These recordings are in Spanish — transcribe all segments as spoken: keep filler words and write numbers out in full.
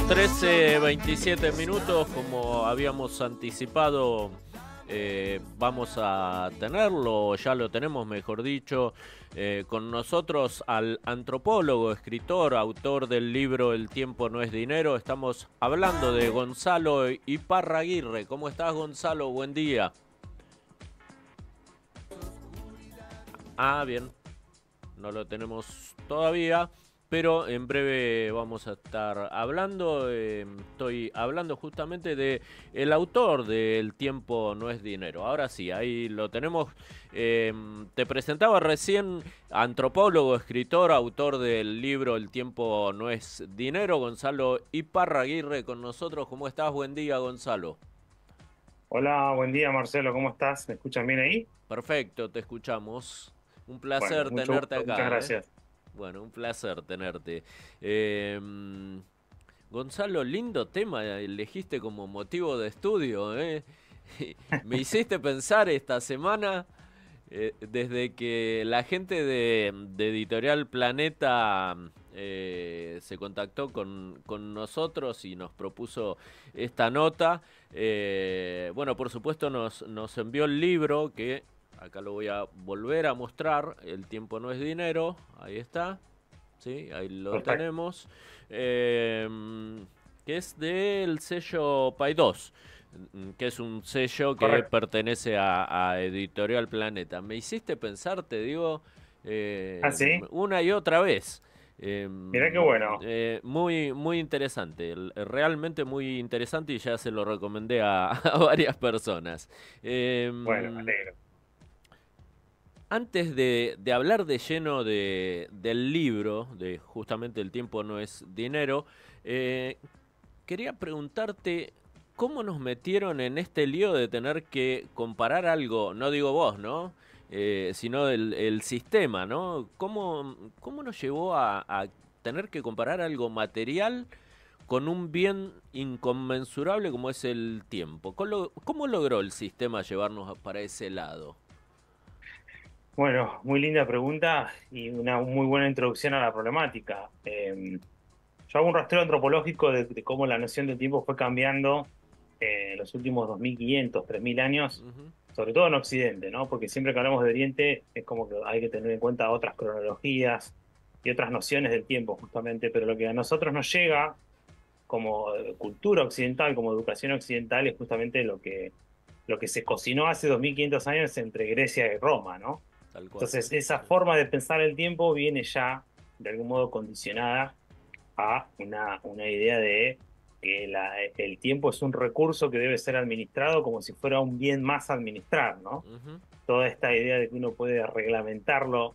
trece veintisiete minutos, como habíamos anticipado, eh, vamos a tenerlo, ya lo tenemos, mejor dicho, eh, con nosotros al antropólogo, escritor, autor del libro El tiempo no es dinero. Estamos hablando de Gonzalo Iparraguirre. ¿Cómo estás, Gonzalo? Buen día. Ah, bien, no lo tenemos todavía, pero en breve vamos a estar hablando. Eh, estoy hablando justamente de el autor de El tiempo no es dinero. Ahora sí, ahí lo tenemos. Eh, te presentaba recién, antropólogo, escritor, autor del libro El tiempo no es dinero, Gonzalo Iparraguirre con nosotros. ¿Cómo estás? Buen día, Gonzalo. Hola, buen día Marcelo, ¿cómo estás? ¿Me escuchan bien ahí? Perfecto, te escuchamos. Un Bueno, placer mucho tenerte gusto, muchas acá, ¿eh? gracias. Bueno, un placer tenerte. Eh, Gonzalo, lindo tema elegiste como motivo de estudio, ¿eh? Me hiciste pensar esta semana, eh, desde que la gente de, de Editorial Planeta eh, se contactó con, con nosotros y nos propuso esta nota. Eh, bueno, por supuesto nos, nos envió el libro que acá lo voy a volver a mostrar. El tiempo no es dinero. Ahí está. Sí, ahí lo Perfecto, tenemos. Eh, que es del sello Paidós, que es un sello que correcto. pertenece a, a Editorial Planeta. Me hiciste pensar, te digo, Ah, eh, sí, una y otra vez. Eh, mirá qué bueno. eh, muy, muy interesante, realmente muy interesante, y ya se lo recomendé a, a varias personas. Eh, Bueno, me alegro. Antes de, de hablar de lleno de, del libro, de justamente El tiempo no es dinero, eh, quería preguntarte cómo nos metieron en este lío de tener que comparar algo, no digo vos, ¿no? Eh, sino el, el sistema, ¿no? ¿Cómo, cómo nos llevó a, a tener que comparar algo material con un bien inconmensurable como es el tiempo? ¿Cómo, cómo logró el sistema llevarnos para ese lado? Bueno, muy linda pregunta y una muy buena introducción a la problemática. Eh, yo hago un rastreo antropológico de, de cómo la noción del tiempo fue cambiando eh, en los últimos dos mil quinientos, tres mil años, Ujú. sobre todo en Occidente, ¿no? Porque siempre que hablamos de Oriente es como que hay que tener en cuenta otras cronologías y otras nociones del tiempo, justamente, pero lo que a nosotros nos llega como eh, cultura occidental, como educación occidental, es justamente lo que, lo que se cocinó hace dos mil quinientos años entre Grecia y Roma, ¿no? Tal cual. Entonces, esa Sí. forma de pensar el tiempo viene ya, de algún modo, condicionada a una, una idea de que la- el tiempo es un recurso que debe ser administrado como si fuera un bien más a administrar, ¿no? Ujú. Toda esta idea de que uno puede reglamentarlo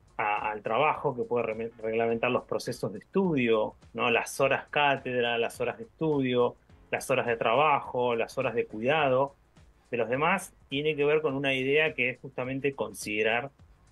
a- al trabajo, que puede re- reglamentar los procesos de estudio, ¿no? Las horas cátedra, las horas de estudio, las horas de trabajo, las horas de cuidado de los demás, tiene que ver con una idea que es justamente considerar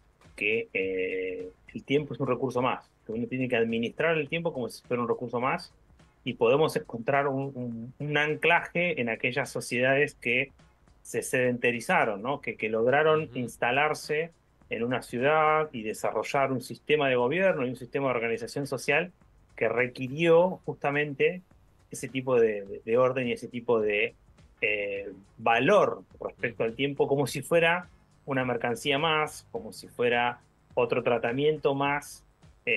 que eh, el tiempo es un recurso más, que uno tiene que administrar el tiempo como si fuera un recurso más, y podemos encontrar un, un- un anclaje en aquellas sociedades que se sedentarizaron, ¿no? Que, que lograron Ujú. instalarse en una ciudad y desarrollar un sistema de gobierno y un sistema de organización social que requirió justamente ese tipo de, de- de orden y ese tipo de eh, valor respecto al Ujú. tiempo, como si fuera una mercancía más, como si fuera otro tratamiento más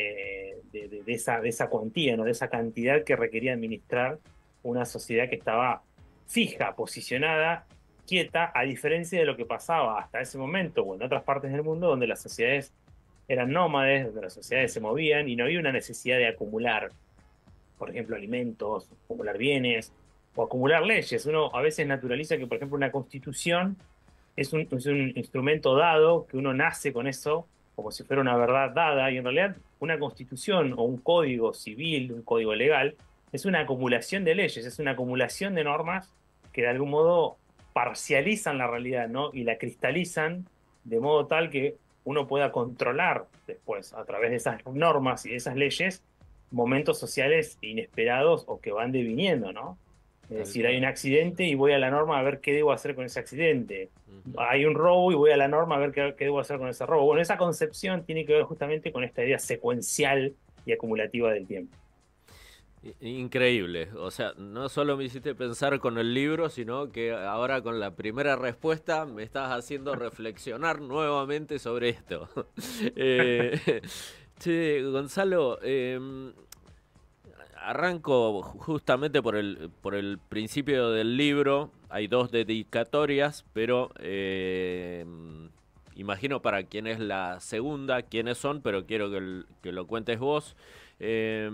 eh, de, de- de esa, de esa cuantía, ¿no? De esa cantidad que requería administrar una sociedad que estaba fija, posicionada, quieta, a diferencia de lo que pasaba hasta ese momento o en otras partes del mundo donde las sociedades eran nómades, donde las sociedades se Ujú. movían y no había una necesidad de acumular, por ejemplo, alimentos, acumular bienes o acumular leyes. Uno a veces naturaliza que, por ejemplo, una constitución es un, es un instrumento dado, que uno nace con eso como si fuera una verdad dada, y en realidad una constitución o un código civil, un código legal, es una acumulación de leyes, es una acumulación de normas que de algún modo parcializan la realidad, ¿no? Y la cristalizan de modo tal que uno pueda controlar después, a través de esas normas y de esas leyes, momentos sociales inesperados o que van deviniendo, ¿no? Es Tal decir, hay un cual. Sí. accidente y voy a la norma a ver qué debo hacer con ese accidente. Ujú. Hay un robo y voy a la norma a ver qué, qué debo hacer con ese robo. Bueno, esa concepción tiene que ver justamente con esta idea secuencial y acumulativa del tiempo. I- Increíble. O sea, no solo me hiciste pensar con el libro, sino que ahora con la primera respuesta me estás haciendo reflexionar nuevamente sobre esto. Eh, che, Gonzalo, em, arranco justamente por el, por el principio del libro. Hay dos dedicatorias, pero eh, imagino para quién es la segunda, quiénes son, pero quiero que, el- que lo cuentes vos. Eh,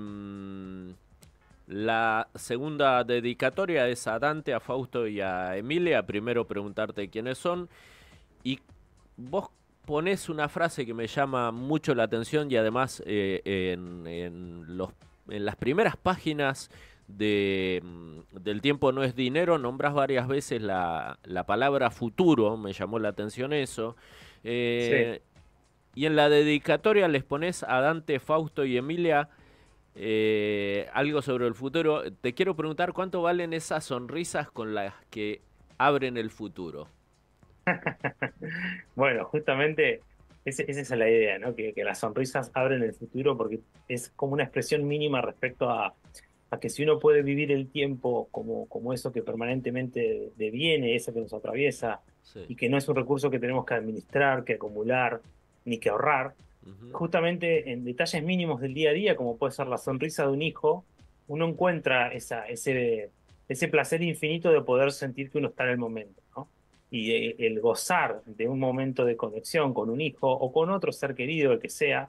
la segunda dedicatoria es a Dante, a Fausto y a Emilia. Primero preguntarte quiénes son. Y vos ponés una frase que me llama mucho la atención y además eh, en, en los, en las primeras páginas de, mm, del tiempo no es dinero, nombrás varias veces la, la palabra futuro, me llamó la atención eso. Sí. Eh, y en la dedicatoria les pones a Dante, Fausto y Emilia eh, algo sobre el futuro. Te quiero preguntar cuánto valen esas sonrisas con las que abren el futuro. Bueno, justamente ese- esa es la idea, ¿no? Que, que las sonrisas abren el futuro porque es como una expresión mínima respecto a, a que si uno puede vivir el tiempo como, como eso que permanentemente deviene, eso que nos atraviesa, Sí. y que no es un recurso que tenemos que administrar, que acumular, ni que ahorrar, Ujú. justamente en detalles mínimos del día a día, como puede ser la sonrisa de un hijo, uno encuentra esa, ese, ese placer infinito de poder sentir que uno está en el momento, ¿no? Y eh, el gozar de un momento de conexión con un hijo o con otro ser querido, el que sea,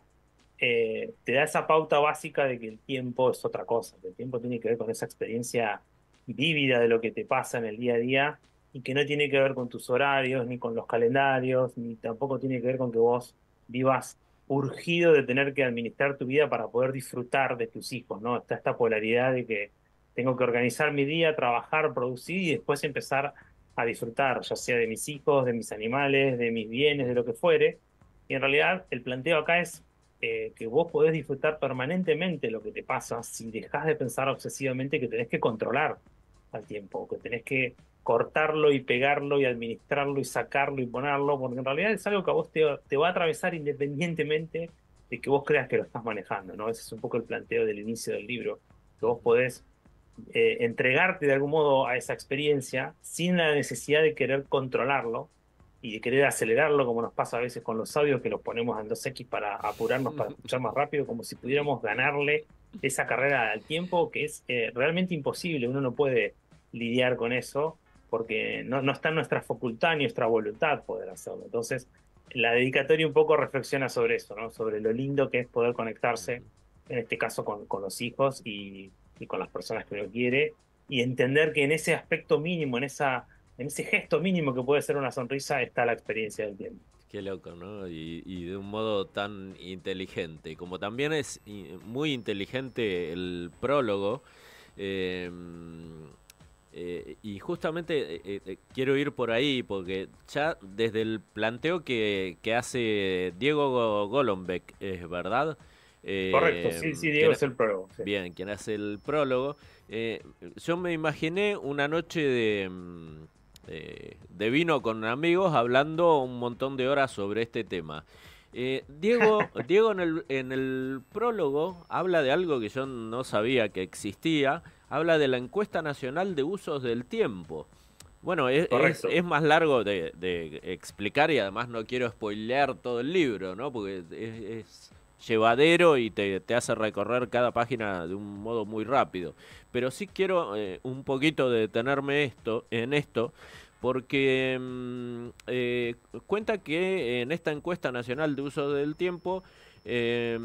eh, te da esa pauta básica de que el tiempo es otra cosa, que el tiempo tiene que ver con esa experiencia vívida de lo que te pasa en el día a día y que no tiene que ver con tus horarios, ni con los calendarios, ni tampoco tiene que ver con que vos vivas urgido de tener que administrar tu vida para poder disfrutar de tus hijos, ¿no? Está esta polaridad de que tengo que organizar mi día, trabajar, producir y después empezar a disfrutar, ya sea de mis hijos, de mis animales, de mis bienes, de lo que fuere. Y en realidad el planteo acá es eh, que vos podés disfrutar permanentemente lo que te pasa si dejás de pensar obsesivamente que tenés que controlar al tiempo, que tenés que cortarlo y pegarlo y administrarlo y sacarlo y ponerlo, porque en realidad es algo que a vos te, te va a atravesar independientemente de que vos creas que lo estás manejando, ¿no? Ese es un poco el planteo del inicio del libro, que vos Ujú. podés eh, entregarte de algún modo a esa experiencia sin la necesidad de querer controlarlo y de querer acelerarlo, como nos pasa a veces con los audios que los ponemos en dos equis para apurarnos, para escuchar más rápido, como si pudiéramos ganarle esa carrera al tiempo, que es eh, realmente imposible. Uno no puede lidiar con eso porque no, no está en nuestra facultad ni nuestra voluntad poder hacerlo. Entonces, la dedicatoria un poco reflexiona sobre eso, ¿no? Sobre lo lindo que es poder conectarse, en este caso con, con los hijos y, y con las personas que uno quiere, y entender que en ese aspecto mínimo, en esa, en ese gesto mínimo que puede ser una sonrisa, está la experiencia del tiempo. Qué loco, ¿no? Y, y de un modo tan inteligente. Como también es i- muy inteligente el prólogo. eh, eh, y justamente eh, eh, quiero ir por ahí, porque ya desde el planteo que, que hace Diego Go- Golombek, es verdad. Correcto, Eh, sí, sí, Diego quien, es el prólogo. Sí. bien, quien hace el prólogo. eh, yo me imaginé una noche de, mm, eh, de vino con amigos hablando un montón de horas sobre este tema. Eh, Diego, Diego en el, en el prólogo habla de algo que yo no sabía que existía, habla de la encuesta nacional de usos del tiempo. Bueno, es, es, Correcto. es más largo de, de explicar y además no quiero spoilear todo el libro, ¿no? Porque es, es llevadero y te, te hace recorrer cada página de un modo muy rápido. Pero sí quiero eh, un poquito detenerme esto, en esto, porque mm, eh, cuenta que en esta encuesta nacional de uso del tiempo, eh,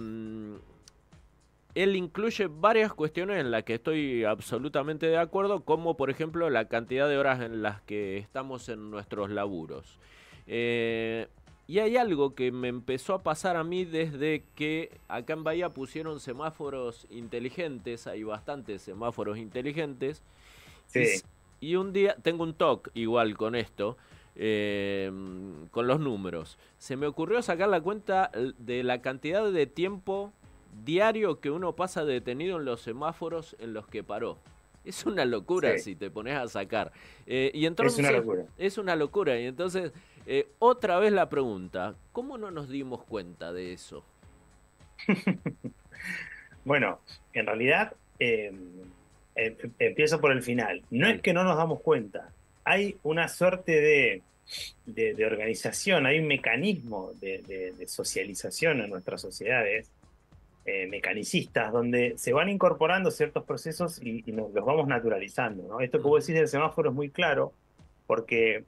él incluye varias cuestiones en las que estoy absolutamente de acuerdo, como por ejemplo la cantidad de horas en las que estamos en nuestros laburos. Eh, y hay algo que me empezó a pasar a mí desde que acá en Bahía pusieron semáforos inteligentes, hay bastantes semáforos inteligentes, y, Sí. y un día, tengo un toque igual con esto, eh, con los números. Se me ocurrió sacar la cuenta de la cantidad de tiempo diario que uno pasa detenido en los semáforos en los que paró. Es una locura Sí, si te pones a sacar. Eh, y es una entonces, locura. es una locura. Y entonces, eh, otra vez la pregunta, ¿cómo no nos dimos cuenta de eso? Bueno, en realidad eh, em- empiezo por el final. No es Dale. que no nos damos cuenta, hay una suerte de, de, de organización, hay un mecanismo de, de- de socialización en nuestras sociedades, eh, mecanicistas, donde se van incorporando ciertos procesos y, y nos los vamos naturalizando, ¿no? Esto que vos Ujú, decís del semáforo es muy claro, porque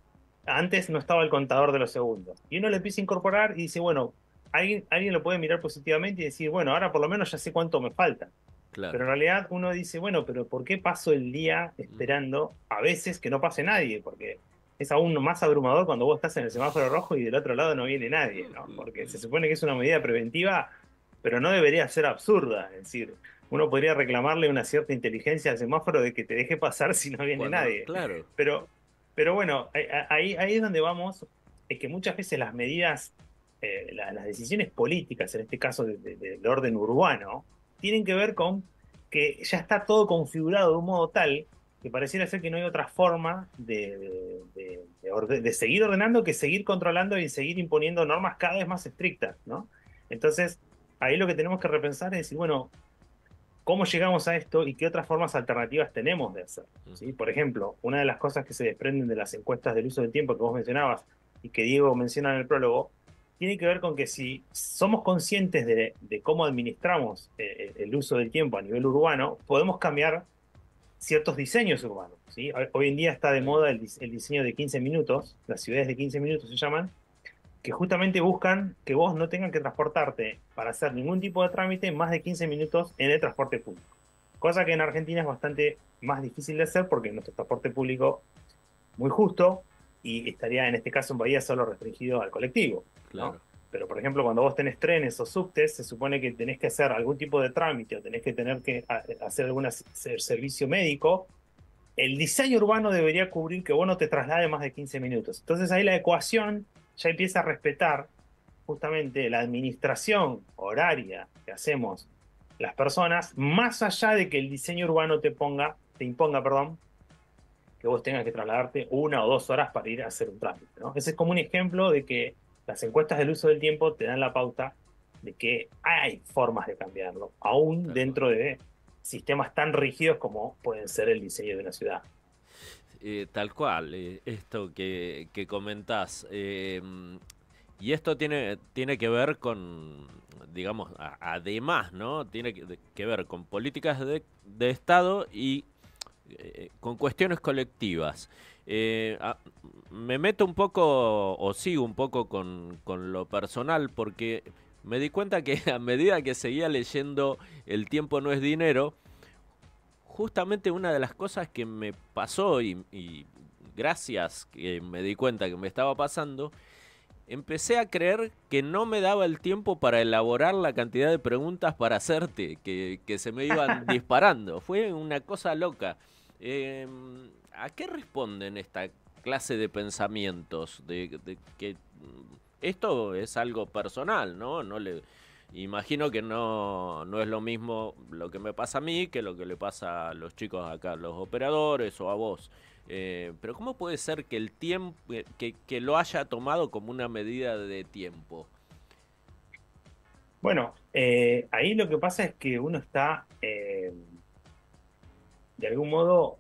antes no estaba el contador de los segundos. Y uno le empieza a incorporar y dice, bueno, alguien, alguien lo puede mirar positivamente y decir, bueno, ahora por lo menos ya sé cuánto me falta. claro. Pero en realidad uno dice, bueno, pero ¿por qué paso el día Ujú, esperando a veces que no pase nadie? Porque es aún más abrumador cuando vos estás en el semáforo rojo y del otro lado no viene nadie, ¿no? Porque se supone que es una medida preventiva, pero no debería ser absurda. Es decir, uno podría reclamarle una cierta inteligencia al semáforo de que te deje pasar si no viene cuando, nadie. claro. Pero, pero bueno, ahí, ahí es donde vamos, es que muchas veces las medidas, eh, la- las decisiones políticas, en este caso de- de- del orden urbano, tienen que ver con que ya está todo configurado de un modo tal que pareciera ser que no hay otra forma de, de- de- de orde- de seguir ordenando que seguir controlando y seguir imponiendo normas cada vez más estrictas, ¿no? Entonces, ahí lo que tenemos que repensar es decir, bueno, ¿cómo llegamos a esto y qué otras formas alternativas tenemos de hacerlo? ¿Sí? Ujú, Por ejemplo, una de las cosas que se desprenden de las encuestas del uso del tiempo que vos mencionabas y que Diego menciona en el prólogo, tiene que ver con que si somos conscientes de, de cómo administramos eh, el uso del tiempo a nivel urbano, podemos cambiar ciertos diseños urbanos. ¿Sí? Hoy en día está de está bien. moda el, el diseño de quince minutos, las ciudades de quince minutos se llaman, que justamente buscan que vos no tengas que transportarte para hacer ningún tipo de trámite más de quince minutos en el transporte público. Cosa que en Argentina es bastante más difícil de hacer porque nuestro transporte público es muy justo y estaría en este caso en Bahía solo restringido al colectivo, ¿no? Claro. Pero por ejemplo, cuando vos tenés trenes o subtes, se supone que tenés que hacer algún tipo de trámite o tenés que tener que hacer algún servicio médico. El diseño urbano debería cubrir que vos no te traslades más de quince minutos. Entonces ahí la ecuación ya empieza a respetar justamente la administración horaria que hacemos las personas, más allá de que el diseño urbano te ponga, te imponga, perdón, que vos tengas que trasladarte una o dos horas para ir a hacer un trámite, ¿no? Ese es como un ejemplo de que las encuestas del uso del tiempo te dan la pauta de que hay formas de cambiarlo, aún Tal cual. dentro de sistemas tan rígidos como pueden ser el diseño de una ciudad. Eh, tal cual, eh, esto que, que comentás. Eh, mm, y esto tiene, tiene que ver con, digamos, a- además, ¿no? Tiene que, de- que ver con políticas de, de Estado y eh, con cuestiones colectivas. Eh, a- Me meto un poco, o sigo un poco con, con lo personal, porque me di cuenta que a medida que seguía leyendo El tiempo no es dinero, justamente una de las cosas que me pasó y, y gracias que me di cuenta que me estaba pasando, empecé a creer que no me daba el tiempo para elaborar la cantidad de preguntas para hacerte, que, que se me iban disparando. Fue una cosa loca. Eh, ¿A qué responden esta clase de pensamientos? De, de que mm, esto es algo personal, ¿no? No le, imagino que no, no es lo mismo lo que me pasa a mí que lo que le pasa a los chicos acá, los operadores o a vos. Eh, pero ¿cómo puede ser que el tiempo, que, que lo haya tomado como una medida de tiempo? Bueno, eh, ahí lo que pasa es que uno está, eh, de algún modo,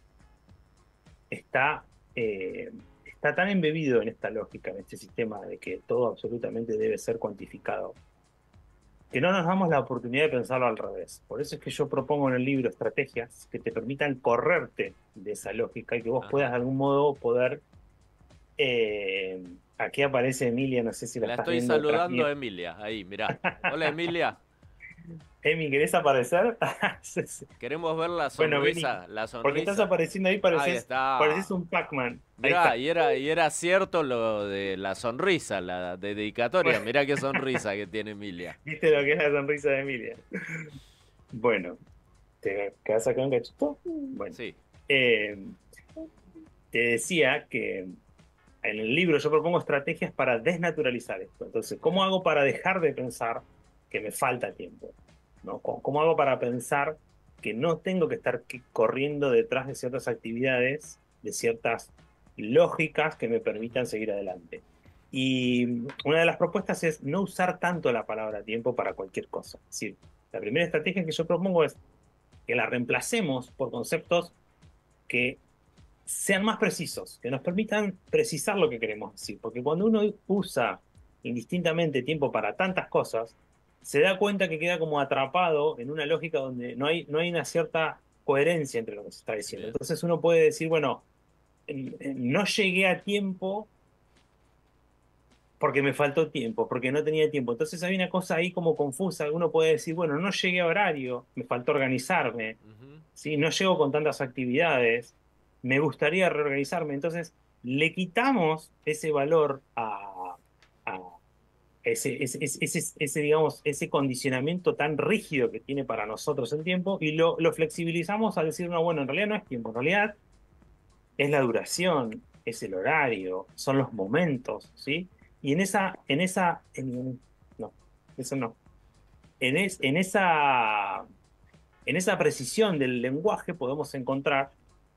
está, eh, está tan embebido en esta lógica, en este sistema de que todo absolutamente debe ser cuantificado, que no nos damos la oportunidad de pensarlo al revés. Por eso es que yo propongo en el libro estrategias que te permitan correrte de esa lógica y que vos puedas Ajá. de algún modo poder... eh, aquí aparece Emilia, no sé si la La estás estoy viendo detrás saludando mío. a Emilia, ahí, mirá. Hola Emilia, Emi, ¿querés aparecer? Sí, sí. queremos ver la Bueno, vení. sonrisa, la Porque estás sonrisa. apareciendo ahí, Ahí pareces, pareces está. un Pac-Man. Ahí Mirá, está. y era, y era cierto lo de la sonrisa, la dedicatoria. Bueno, Mirá qué sonrisa que tiene Emilia. ¿viste lo que es la sonrisa de Emilia? Bueno, ¿te quedas acá un cachito? Bueno, Sí. eh, te decía que en el libro yo propongo estrategias para desnaturalizar esto. Entonces, ¿cómo hago para dejar de pensar que me falta tiempo? ¿No? ¿Cómo, cómo hago para pensar que no tengo que estar que- corriendo detrás de ciertas actividades, de ciertas lógicas que me Ujú. permitan seguir adelante? Y una de las propuestas es no usar tanto la palabra tiempo para cualquier cosa. Es decir, la primera estrategia que yo propongo es que la reemplacemos por conceptos que sean más precisos, que nos permitan precisar lo que queremos decir. Porque cuando uno usa indistintamente tiempo para tantas cosas, se da cuenta que queda como atrapado en una lógica donde no hay, no hay una cierta coherencia entre lo que se está diciendo. Bien. Entonces uno puede decir, bueno, no llegué a tiempo porque me faltó tiempo, porque no tenía tiempo. Entonces hay una cosa ahí como confusa. Uno puede decir, bueno, no llegué a horario, me faltó organizarme, Ujú. ¿sí? No llego con tantas actividades, me gustaría reorganizarme. Entonces le quitamos ese valor a, a ese, ese, ese, ese, ese, digamos, ese condicionamiento tan rígido que tiene para nosotros el tiempo y lo, lo flexibilizamos al decir, no, bueno, en realidad no es tiempo, en realidad es la duración, es el horario, son los momentos, ¿sí? Y en esa, en esa, en- no, eso no. En, es, en esa, en esa precisión del lenguaje podemos encontrar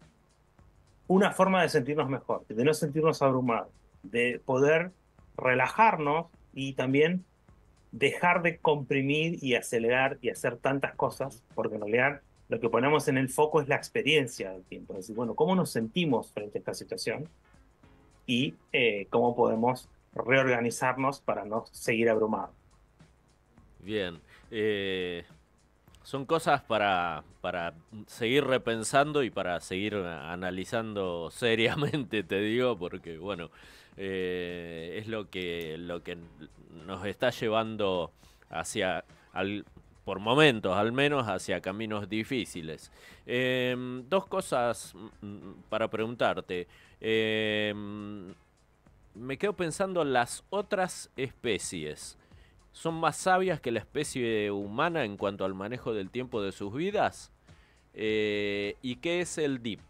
una forma de sentirnos mejor, de no sentirnos abrumados, de poder relajarnos y también dejar de comprimir y acelerar y hacer tantas cosas, porque en realidad lo que ponemos en el foco es la experiencia del tiempo. Es decir, bueno, ¿cómo nos sentimos frente a esta situación? Y eh, cómo podemos reorganizarnos para no seguir abrumados. Bien. Eh, son cosas para, para seguir repensando y para seguir analizando seriamente, te digo, porque bueno, eh, es lo que, lo que nos está llevando hacia, al, por momentos al menos, hacia caminos difíciles. Eh, dos cosas mm, para preguntarte. Eh, me quedo pensando en las otras especies. ¿Son más sabias que la especie humana en cuanto al manejo del tiempo de sus vidas? Eh, ¿Y qué es el D I P?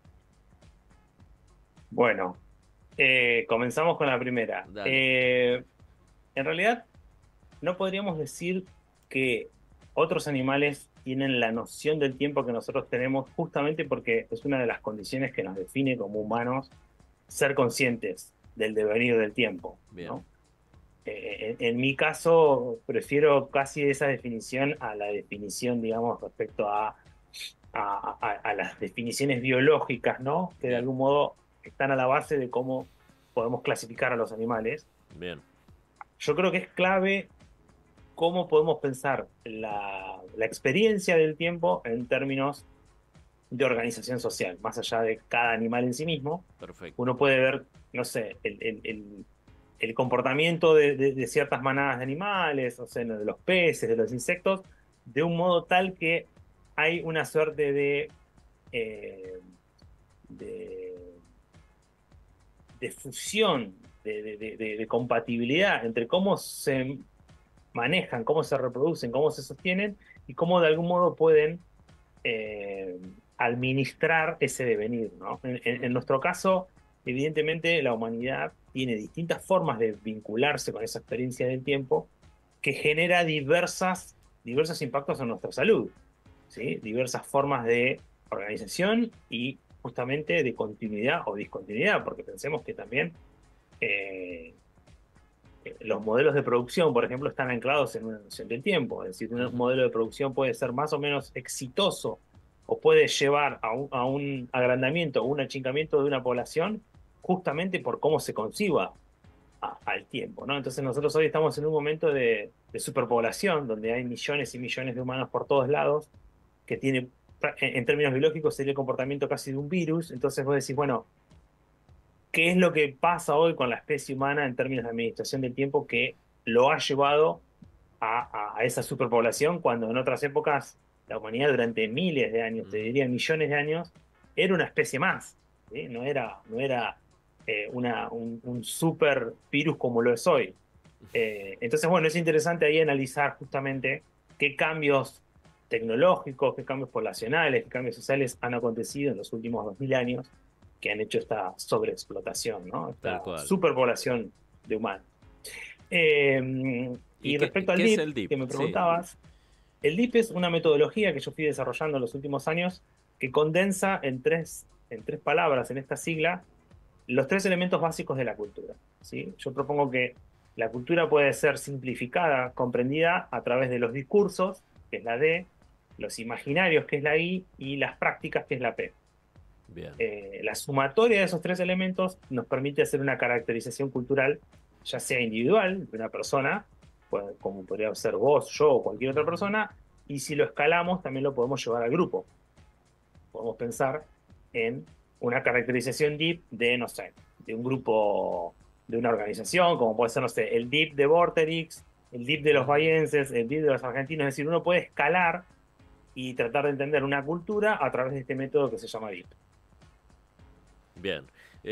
Bueno, eh, comenzamos con la primera. Dale. Eh, en realidad, no podríamos decir que otros animales tienen la noción del tiempo que nosotros tenemos, justamente porque es una de las condiciones que nos define como humanos ser conscientes del devenir del tiempo, Bien. ¿no? Eh, en, en mi caso, prefiero casi esa definición a la definición, digamos, respecto a, a, a- a las definiciones biológicas, ¿no? Que de Bien. algún modo están a la base de cómo podemos clasificar a los animales. Bien. Yo creo que es clave cómo podemos pensar la, la experiencia del tiempo en términos de organización social, más allá de cada animal en sí mismo. Perfecto. Uno puede ver, no sé, el, el- el- el comportamiento de, de- de ciertas manadas de animales, o sea, de los peces, de los insectos, de un modo tal que hay una suerte de, eh, de, de fusión, de, de- de- de- de compatibilidad entre cómo se manejan, cómo se reproducen, cómo se sostienen y cómo de algún modo pueden eh, administrar ese devenir, ¿no? En, en- en Ujú. nuestro caso, evidentemente, la humanidad tiene distintas formas de vincularse con esa experiencia del tiempo que genera diversas, diversos impactos en nuestra salud, ¿sí? Diversas formas de organización y justamente de continuidad o discontinuidad, porque pensemos que también eh, los modelos de producción, por ejemplo, están anclados en una noción del tiempo. Es decir, un Ujú. modelo de producción puede ser más o menos exitoso o puede llevar a un, a un agrandamiento o un achicamiento de una población justamente por cómo se conciba a- al tiempo, ¿no? Entonces nosotros hoy estamos en un momento de, de superpoblación, donde hay millones y millones de humanos por todos lados, que tiene, en, en términos biológicos, sería el comportamiento casi de un virus. Entonces vos decís, bueno, ¿qué es lo que pasa hoy con la especie humana en términos de administración del tiempo que lo ha llevado a, a- a esa superpoblación cuando en otras épocas la humanidad durante miles de años, te Ujú. diría millones de años, era una especie más, ¿sí? No era, no era eh, una, un, un super virus como lo es hoy. Eh, entonces, bueno, es interesante ahí analizar justamente qué cambios tecnológicos, qué cambios poblacionales, qué cambios sociales han acontecido en los últimos dos mil años que han hecho esta sobreexplotación, ¿no? Tal Esta cual. superpoblación de humanos. Eh, ¿Y y qué, respecto al qué es D I P, el D I P? que me Sí. preguntabas, el D I P es una metodología que yo fui desarrollando en los últimos años que condensa en tres, en tres palabras, en esta sigla, los tres elementos básicos de la cultura, ¿sí? Yo propongo que la cultura puede ser simplificada, comprendida a través de los discursos, que es la D, los imaginarios, que es la I, y las prácticas, que es la P. Bien. Eh, la sumatoria de esos tres elementos nos permite hacer una caracterización cultural, ya sea individual de una persona, pues, como podría ser vos, yo o cualquier otra Ujú. persona, y si lo escalamos también lo podemos llevar al grupo. Podemos pensar en una caracterización deep de, no sé, de un grupo, de una organización, como puede ser, no sé, el deep de Vorterix, el deep de los Ujú. bahienses, el deep de los argentinos. Es decir, uno puede escalar y tratar de entender una cultura a través de este método que se llama deep. Bien.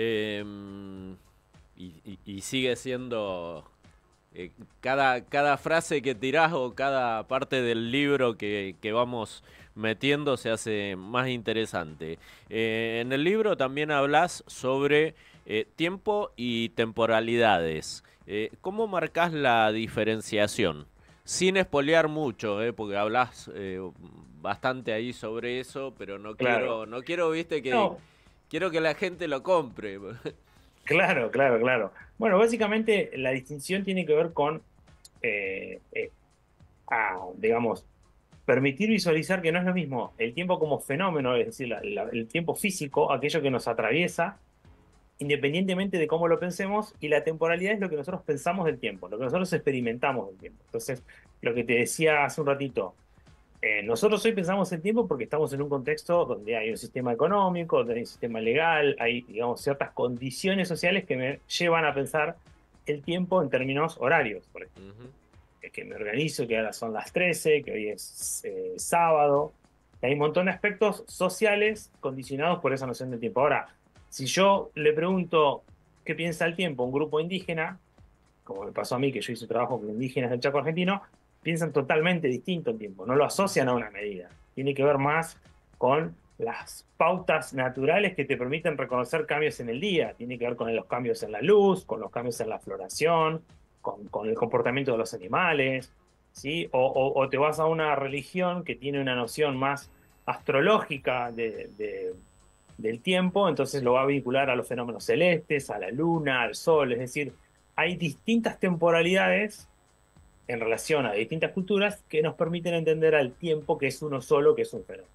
Em, y, y- y sigue siendo eh, cada, cada frase que tirás o cada parte del libro que, que vamos metiendo se hace más interesante. Eh, en el libro también hablas sobre eh, tiempo y temporalidades. Eh, ¿cómo marcas la diferenciación? Sin espolear mucho, eh, porque hablas eh, bastante ahí sobre eso, pero no Claro. quiero, no quiero, viste, que No, quiero que la gente lo compre. claro, claro, claro. Bueno, básicamente la distinción tiene que ver con, eh, eh, ah, digamos, permitir visualizar que no es lo mismo el tiempo como fenómeno, es decir, la- la- el tiempo físico, aquello que nos atraviesa, independientemente de cómo lo pensemos, y la temporalidad es lo que nosotros pensamos del tiempo, lo que nosotros experimentamos del tiempo. Entonces, lo que te decía hace un ratito, eh, nosotros hoy pensamos el tiempo porque estamos en un contexto donde hay un sistema económico, donde hay un sistema legal, hay, digamos, ciertas condiciones sociales que me llevan a pensar el tiempo en términos horarios, por ejemplo. Ujú. Es que me organizo, que ahora son las trece, que hoy es eh, sábado. Hay un montón de aspectos sociales condicionados por esa noción de tiempo. Ahora, si yo le pregunto qué piensa el tiempo a un grupo indígena, como me pasó a mí, que yo hice un trabajo con indígenas del Chaco argentino, piensan totalmente distinto el tiempo, no lo asocian a una medida. Tiene que ver más con las pautas naturales que te permiten reconocer cambios en el día. Tiene que ver con los cambios en la luz, con los cambios en la floración, con, con el comportamiento de los animales, ¿sí? O, o, o te vas a una religión que tiene una noción más astrológica de, de, del tiempo, entonces lo va a vincular a los fenómenos celestes, a la luna, al sol, es decir, hay distintas temporalidades en relación a distintas culturas que nos permiten entender al tiempo que es uno solo, que es un fenómeno.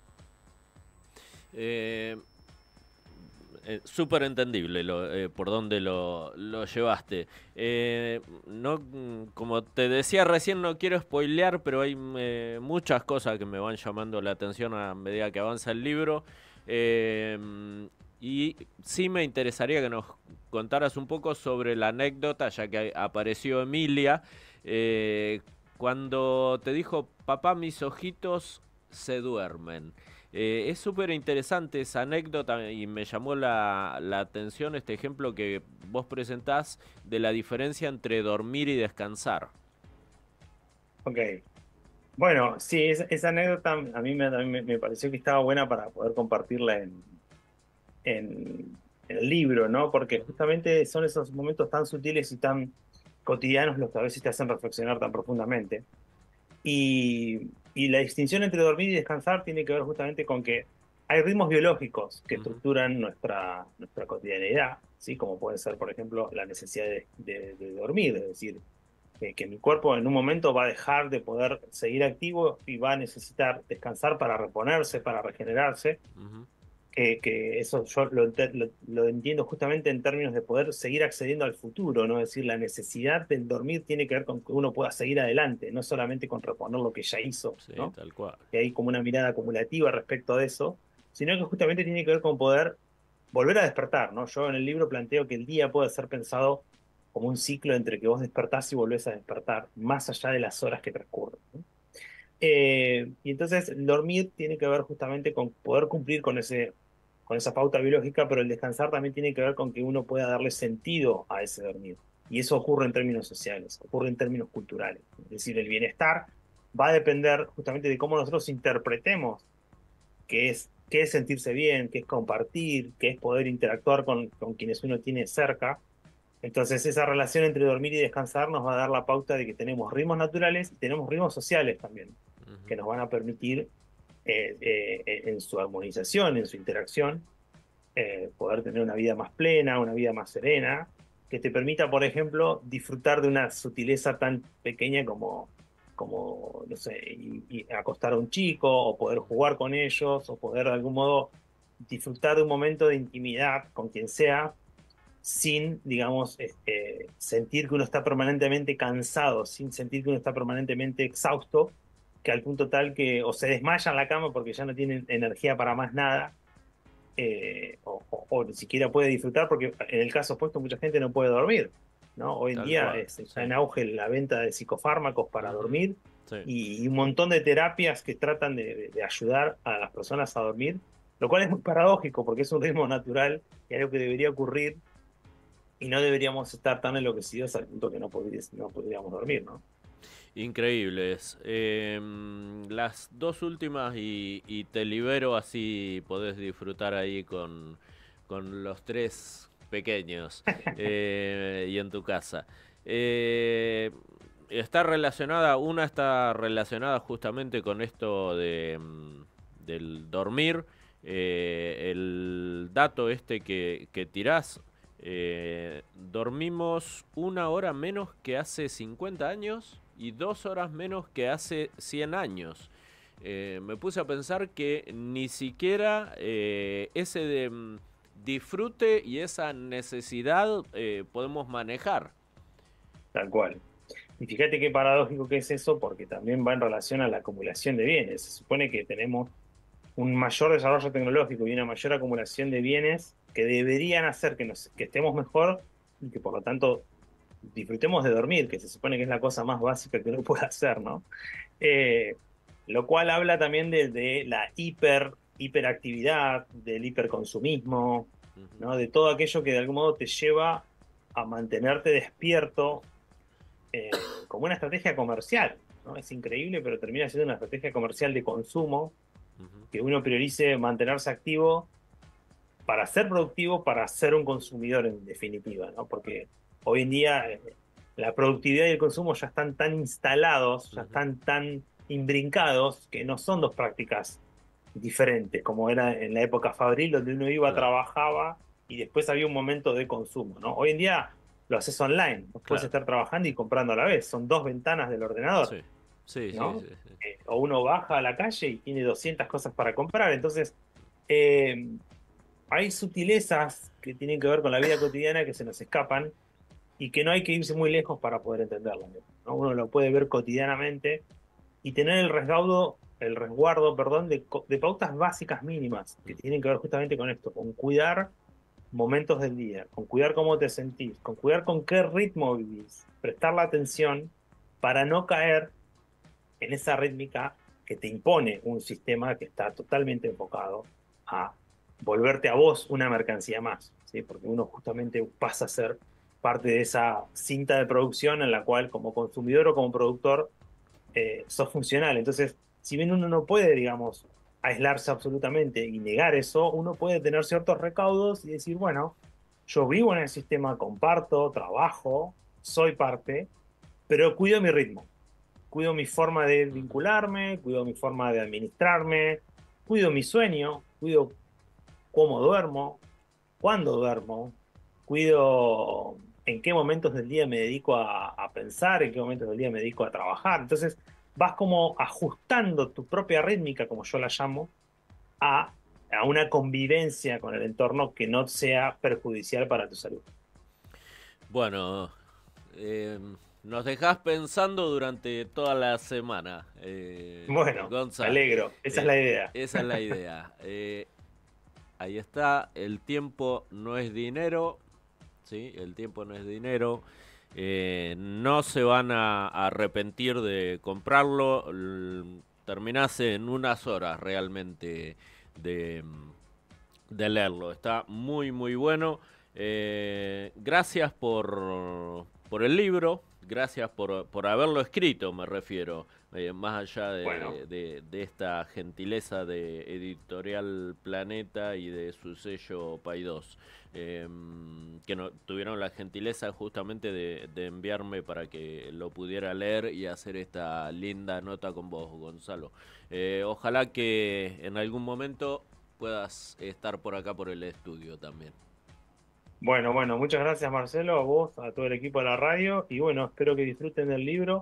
Eh, eh, Súper entendible lo, eh, por dónde lo, lo llevaste. Eh, no, mm, como te decía recién, no quiero spoilear, pero hay eh, muchas cosas que me van llamando la atención a medida que avanza el libro. Eh, y sí me interesaría que nos contaras un poco sobre la anécdota, ya que apareció Emilia, eh, cuando te dijo, papá, mis ojitos se duermen. Eh, es súper interesante esa anécdota y me llamó la, la atención este ejemplo que vos presentás de la diferencia entre dormir y descansar. Ok. Bueno, sí, esa, esa anécdota a mí, me, a mí me, me pareció que estaba buena para poder compartirla en, en, en el libro, ¿no? Porque Ujú. justamente son esos momentos tan sutiles y tan cotidianos los que a veces te hacen reflexionar tan profundamente. Y, y la distinción entre dormir y descansar tiene que ver justamente con que hay ritmos biológicos que Ujú. estructuran nuestra, nuestra cotidianidad, ¿sí? Como puede ser, por ejemplo, la necesidad de, de- de dormir, es decir, que, que mi cuerpo en un momento va a dejar de poder seguir activo y va a necesitar descansar para reponerse, para regenerarse, Ujú. que, que eso yo lo, ente- lo- lo entiendo justamente en términos de poder seguir accediendo al futuro, ¿no? Es decir, la necesidad del dormir tiene que ver con que uno pueda seguir adelante, no solamente con reponer lo que ya hizo, Sí, ¿no? tal cual. Que hay como una mirada acumulativa respecto de eso, sino que justamente tiene que ver con poder volver a despertar, ¿no? Yo en el libro planteo que el día puede ser pensado como un ciclo entre que vos despertás y volvés a despertar, más allá de las horas que transcurren, ¿no? Eh, y entonces el dormir tiene que ver justamente con poder cumplir con ese, con esa pauta biológica, pero el descansar también tiene que ver con que uno pueda darle sentido a ese dormir. Y eso ocurre en términos sociales, ocurre en términos culturales. Es decir, el bienestar va a depender justamente de cómo nosotros interpretemos qué es, qué es sentirse bien, qué es compartir, qué es poder interactuar con, con quienes uno tiene cerca. Entonces, esa relación entre dormir y descansar nos va a dar la pauta de que tenemos ritmos naturales y tenemos ritmos sociales también, que Ujú. nos van a permitir, eh, eh, en su armonización, en su interacción, eh, poder tener una vida más plena, una vida más serena, que te permita, por ejemplo, disfrutar de una sutileza tan pequeña como como, no sé, y, y acostar a un chico, o poder jugar con ellos, o poder de algún modo disfrutar de un momento de intimidad con quien sea, sin, digamos, este, sentir que uno está permanentemente cansado, sin sentir que uno está permanentemente exhausto, que al punto tal que o se desmaya en la cama porque ya no tienen energía para más nada, eh, o, o- o ni siquiera puede disfrutar, porque en el caso opuesto mucha gente no puede dormir, ¿no? Hoy en Tal día cual, es- está sí. en auge la venta de psicofármacos para Ujú, dormir sí. y, y un montón de terapias que tratan de, de- de ayudar a las personas a dormir, lo cual es muy paradójico porque es un ritmo natural y algo que debería ocurrir y no deberíamos estar tan enloquecidos al punto que no, podría- no podríamos dormir, ¿no? Increíbles. Em, las dos últimas y, y te libero, así podés disfrutar ahí con, con los tres pequeños eh, y en tu casa. Eh, está relacionada, una está relacionada justamente con esto de, mm, del dormir. Eh, el dato este que, que tirás, eh, dormimos una hora menos que hace cincuenta años y dos horas menos que hace cien años. Eh, me puse a pensar que ni siquiera eh, ese de, mm, disfrute y esa necesidad eh, podemos manejar. Tal cual. Y fíjate qué paradójico que es eso, porque también va en relación a la acumulación de bienes. Se supone que tenemos un mayor desarrollo tecnológico y una mayor acumulación de bienes que deberían hacer que, nos, que estemos mejor y que por lo tanto disfrutemos de dormir, que se supone que es la cosa más básica que uno puede hacer, ¿no? Eh, lo cual habla también de, de la hiper, hiperactividad, del hiperconsumismo, Ujú. ¿no? De todo aquello que de algún modo te lleva a mantenerte despierto, eh, como una estrategia comercial, ¿no? Es increíble, pero termina siendo una estrategia comercial de consumo, Ujú. que uno priorice mantenerse activo para ser productivo, para ser un consumidor en definitiva, ¿no? Porque hoy en día eh, la productividad y el consumo ya están tan instalados, ya Ujú. están tan imbrincados, que no son dos prácticas diferentes, como era en la época fabril, donde uno iba, Claro, trabajaba y después había un momento de consumo, ¿no? Hoy en día lo haces online, no puedes claro. estar trabajando y comprando a la vez, son dos ventanas del ordenador, Sí, sí, sí, ¿no? sí, sí. Eh, o uno baja a la calle y tiene doscientas cosas para comprar, entonces... eh, hay sutilezas que tienen que ver con la vida cotidiana que se nos escapan y que no hay que irse muy lejos para poder entenderlas, ¿no? Uno lo puede ver cotidianamente y tener el resguardo, el resguardo, perdón, de, co- de pautas básicas mínimas que Ujú. tienen que ver justamente con esto, con cuidar momentos del día, con cuidar cómo te sentís, con cuidar con qué ritmo vivís, prestar la atención para no caer en esa rítmica que te impone un sistema que está totalmente enfocado a volverte a vos una mercancía más, ¿sí? Porque uno justamente pasa a ser parte de esa cinta de producción en la cual como consumidor o como productor eh, sos funcional. Entonces, si bien uno no puede, digamos, aislarse absolutamente y negar eso, uno puede tener ciertos recaudos y decir, bueno, yo vivo en el sistema, comparto, trabajo, soy parte, pero cuido mi ritmo, cuido mi forma de Ujú. vincularme, cuido mi forma de administrarme, cuido mi sueño, cuido cómo duermo, cuándo duermo, cuido en qué momentos del día me dedico a, a pensar, en qué momentos del día me dedico a trabajar. Entonces vas como ajustando tu propia rítmica, como yo la llamo, a, a una convivencia con el entorno que no sea perjudicial para tu salud. Bueno, eh, nos dejás pensando durante toda la semana, eh, Bueno, me Gonza. alegro, esa es Eh, la idea. esa es la idea. Eh, ahí está, el tiempo no es dinero, ¿sí? El tiempo no es dinero. Eh, no se van a, a arrepentir de comprarlo. L- terminás en unas horas realmente de, de leerlo. Está muy, muy bueno. Eh, gracias por, por el libro. Gracias por, por haberlo escrito, me refiero. Eh, más allá Bueno. de, de, de esta gentileza de Editorial Planeta y de su sello Paidós. Eh, que no, tuvieron la gentileza justamente de, de enviarme para que lo pudiera leer y hacer esta linda nota con vos, Gonzalo. Eh, ojalá que en algún momento puedas estar por acá por el estudio también. Bueno, bueno, muchas gracias Marcelo, a vos, a todo el equipo de la radio y bueno, espero que disfruten del libro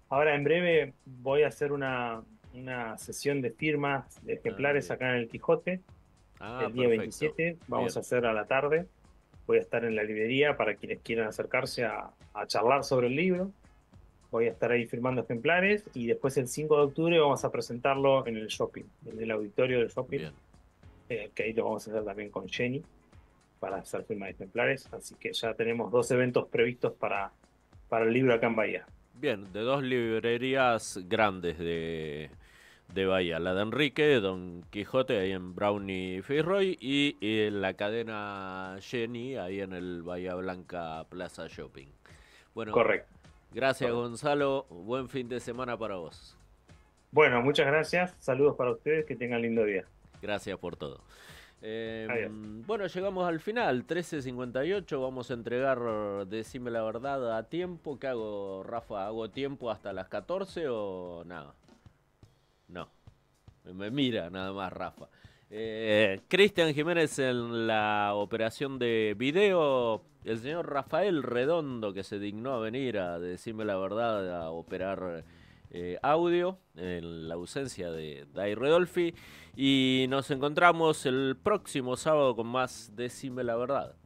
ahora en breve voy a hacer una, una sesión de firmas de Ah, ejemplares bien. acá en el Quijote Ah, el día perfecto. veintisiete. Vamos Bien, a hacer a la tarde. Voy a estar en la librería para quienes quieran acercarse a, a charlar sobre el libro. Voy a estar ahí firmando ejemplares y después el cinco de octubre vamos a presentarlo en el shopping, en el auditorio del shopping, bien. eh, que ahí lo vamos a hacer también con Jenny para hacer firma de ejemplares. Así que ya tenemos dos eventos previstos para, para el libro acá en Bahía. Bien, de dos librerías grandes de, de Bahía. La de Enrique, Don Quijote, ahí en Brownie Fitzroy, y, y la cadena Jenny, ahí en el Bahía Blanca Plaza Shopping. Bueno, Correcto, gracias correcto. Gonzalo, buen fin de semana para vos. Bueno, muchas gracias. Saludos para ustedes. Que tengan lindo día. Gracias por todo. Eh, Adiós. bueno, llegamos al final, trece cincuenta y ocho, vamos a entregar Decime la verdad a tiempo. ¿Qué hago, Rafa? ¿Hago tiempo hasta las catorce o nada? No, me mira nada más, Rafa. Eh, Cristian Jiménez en la operación de video. El señor Rafael Redondo, que se dignó a venir a decirme la verdad, a operar eh, audio, en la ausencia de Dai Redolfi. Y nos encontramos el próximo sábado con más Decime la verdad.